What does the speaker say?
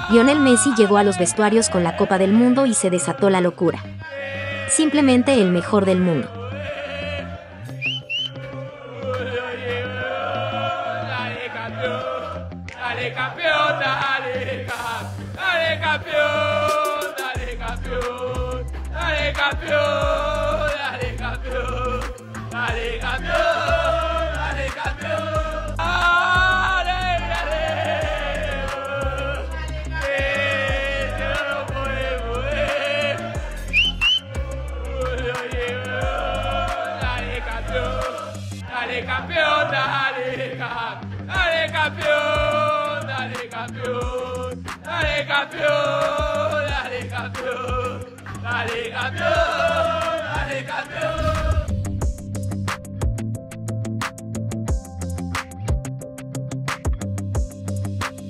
Lionel Messi llegó a los vestuarios con la Copa del Mundo y se desató la locura. Simplemente el mejor del mundo. Dale campeón, dale campeón, dale campeón, dale campeón, dale campeón, dale campeón, dale campeón, dale, que no lo podemos ver. Dale campeón, dale campeón, dale campeón, dale campeón, dale campeón, dale campeón, dale campeón, dale campeón, dale campeón.